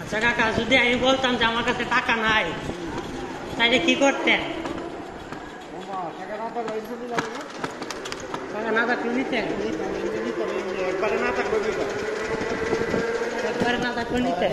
আচ্ছা কাকা, যদি আমি বলতাম যে আমার কাছে টাকা নাই, তাইলে কি করতেন? টাকা না থাকলে নিতেন? একবারে না থাকলে নিতেন?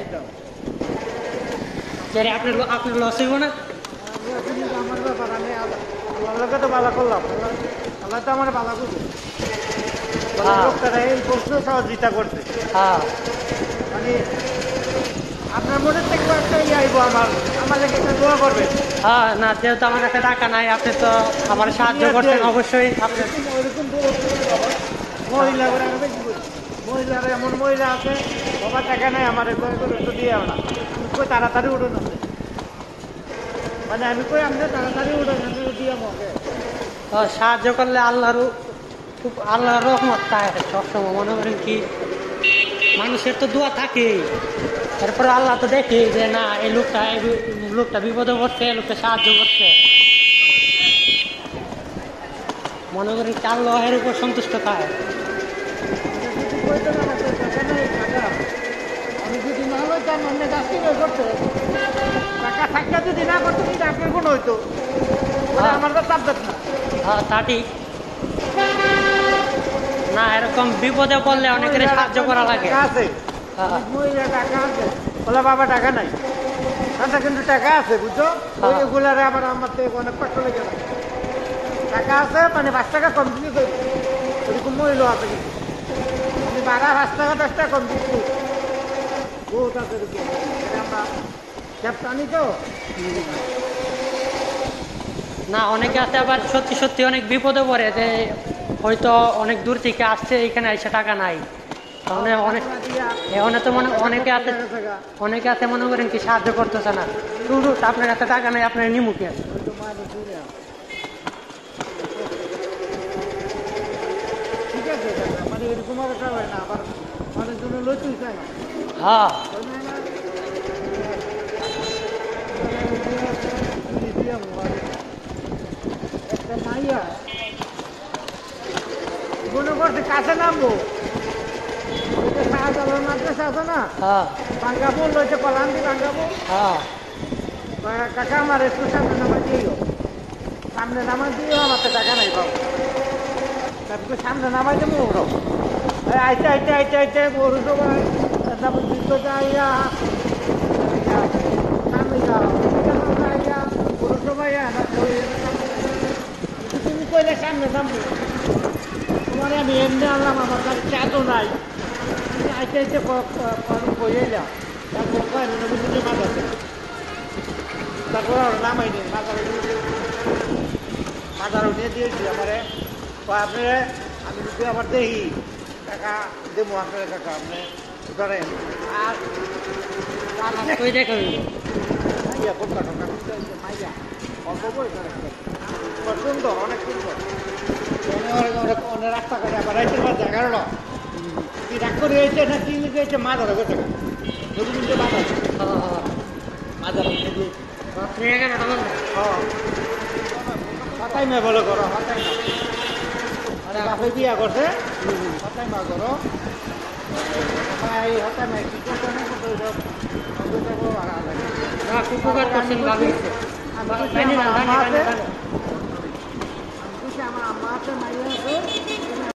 আপনার লস হইব না? আমার ব্যাপার, আমি আল্লাহকে তো ভালো করলাম, আল্লাহ তো আমার ভালো করবে। লোকটারা এই প্রশ্ন সহযোগিতা করছে, মানে আপনার মনের থেকে একটা ইয়ে আইব, আমাদেরকে একটা দোয়া করবে। হ্যাঁ, না যেহেতু আমার কাছে টাকা নাই, আপনি তো আমার সাহায্য করছেন অবশ্যই। আপনি ওইরকম মহিলা করে আমি বেশি করি, মহিলারা এমন মহিলা আছে, বাবা টাকা নাই আমার একটু দিয়ে না, আমি কই তাড়াতাড়ি উঠুন আছে, মানে আমি কই আমাদের তাড়াতাড়ি উঠুন দিয়ে আমাকে সাহায্য করলে আল্লাহর রহমত পায় সবসময়। মনে করেন কি, মানুষের তো দোয়া থাকে, তারপরে আল্লাহ তো দেখে যে না এই লোকটা বিপদে পড়ছে, এই লোকটা সাহায্য করছে। মনে করেন কি আল্লাহ এর উপর সন্তুষ্ট পায়। আমি যদি না হইতাম অন্য কাজ কি করতে, টাকা থাকলে যদি না করতো কিন্তু আপনার কোনো হইতো, আমার তো চাপ না। হ্যাঁ, তা ঠিক না, এরকম বিপদে পড়লে অনেকের সাহায্য করা লাগে। আছে মহিলা টাকা আছে, বলে বাবা টাকা নাই, তাতে কিন্তু টাকা আছে বুঝছো, ওইগুলারে আবার আমার থেকে অনেক কষ্ট লেগে যায়। টাকা আছে মানে 5 টাকা কম দিলি করবো, এরকম মহিলা আছে কিন্তু আমি 5 টাকা 10 টাকা কম দিচ্ছি, বহুত আছে আমরা ক্যাপ্টানি তো না, অনেকে আছে আবার সত্যি সত্যি অনেক বিপদে পড়ে, যে হয়তো অনেক দূর থেকে আসছে, এখানে এসে টাকা নাই, তো অনেকে আছে মনে করেন কি সাহায্য করতেছে না, শুধু আপনার কাছে টাকা নাই, আপনার নিমুখে আছে। ঠিক আছে, মানে এরকম আর হয় না, আবার মানুষ জন্য লইতেই চায় না। হ্যাঁ, একটা মাইয়া মনে করছে কাছে নামবো, শাহজালাল মাদ্রাসা আছে না, বাঙ্গাবো লইতে পালান্দি বাঙ্গাবো, কাকা আমার একটু সামনে নামাই দিও, সামনে নামাই দিও, আমার তো টাকা নাই পাবো, তারপরে সামনে নামাই দেবো ওরও আইতে আইতে আইতে আইতে পৌরসভায় তারপর যুদ্ধ যাইয়া সামনে যাও আইয়া পৌরসভায় তুমি কইলে সামনে নামবো, তোমার আমি এমনি আনলাম, আমার কাছে চাঁদও নাই, আইতে আইতে বই এলাম, তারপর নবীনকে মাথাতে, তারপর নামাই নেই মাথার উঠে দিয়েছি আমারে, আপনি আমি যদি আবার দেখি টাকা দেবো আপনার, টাকা আপনি ধরেন আর মাইয়া কোনটা টাকা মাইয়া অল্প বয়স সুন্দর, অনেক সুন্দর, অনেক রাস্তা করে আবার রাইতের মাঝে 11টা কি রাগ করে হয়েছে না কি লিখে হয়েছে, মা ধরে গেছে রবীন্দ্র মাদার হতাই মা বলে করো, হতাই মা মানে বাপে বিয়া করছে, হতাই মা করো, হতাই মা কি করতে না করতে আমার আম্মা আছে, মাইয়া আছে,